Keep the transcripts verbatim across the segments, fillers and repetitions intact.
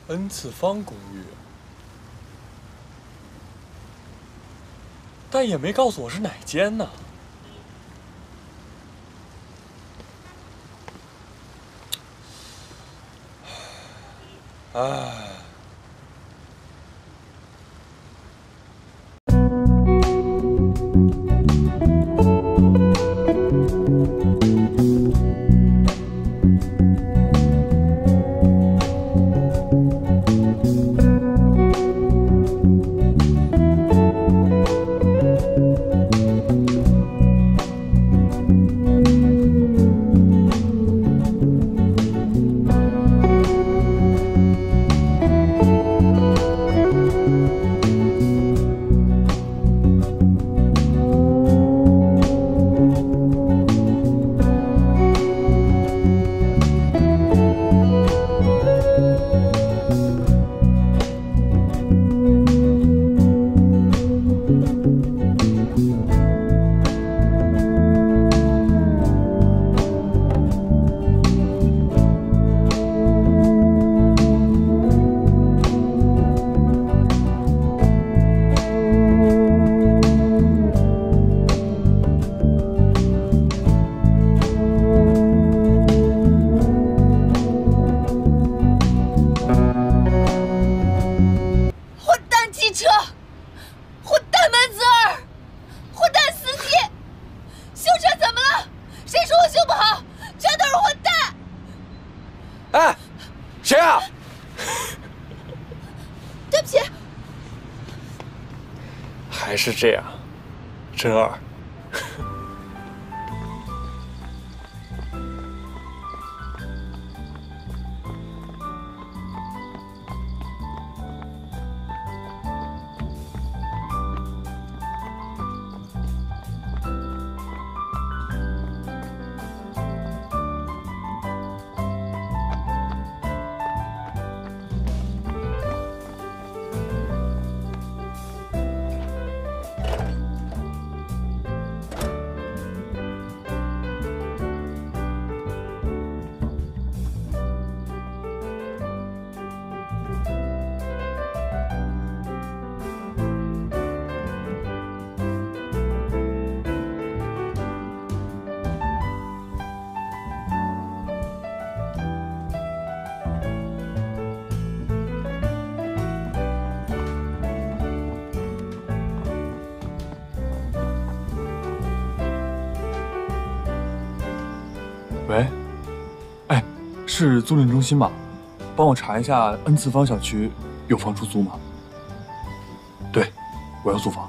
恩赐坊公寓，但也没告诉我是哪间呢。唉。 还是这样，真二。 喂，哎，是租赁中心吗？帮我查一下恩赐坊小区有房出租吗？对，我要租房。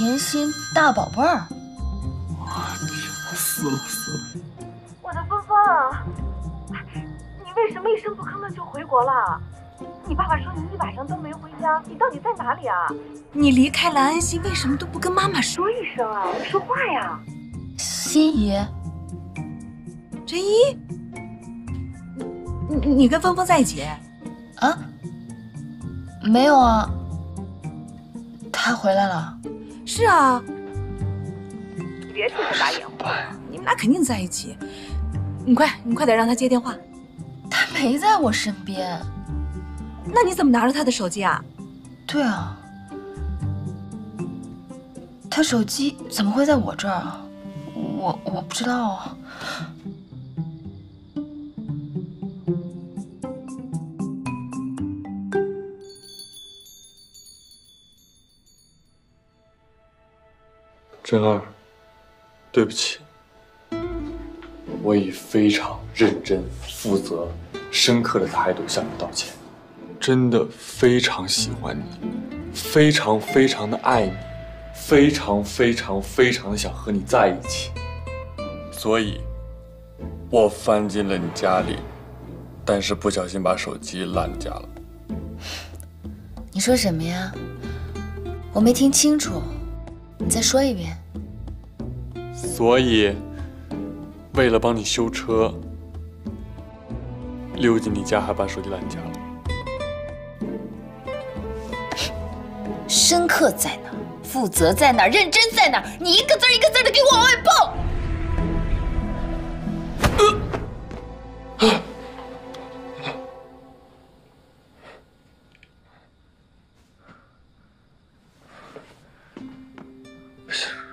甜心大宝贝儿。 啊，天哪，死了死了！ 我的芬芬，你为什么一声不吭的就回国了？你爸爸说你一晚上都没回家，你到底在哪里啊？ 你离开了安心，为什么都不跟妈妈说？ 说一声啊，你说话呀！ 心怡， 真一，你你跟峰峰在一起？ 啊？没有啊，他回来了。 是啊， 你别替他打掩护。 你们俩肯定在一起。你快，你快点让他接电话。 他没在我身边。 那你怎么拿着他的手机啊？ 对啊，他手机怎么会在我这儿啊？我我不知道啊。 真儿，对不起，我以非常认真、负责、深刻的态度向你道歉。真的非常喜欢你，非常非常的爱你，非常非常非常的想和你在一起，所以，我翻进了你家里，但是不小心把手机落你家了。 你说什么呀？我没听清楚，你再说一遍。 所以，为了帮你修车，溜进你家还把手机落你家了。 深刻在哪儿？负责在哪儿？认真在哪儿？你一个字一个字的给我往外蹦！ 不是。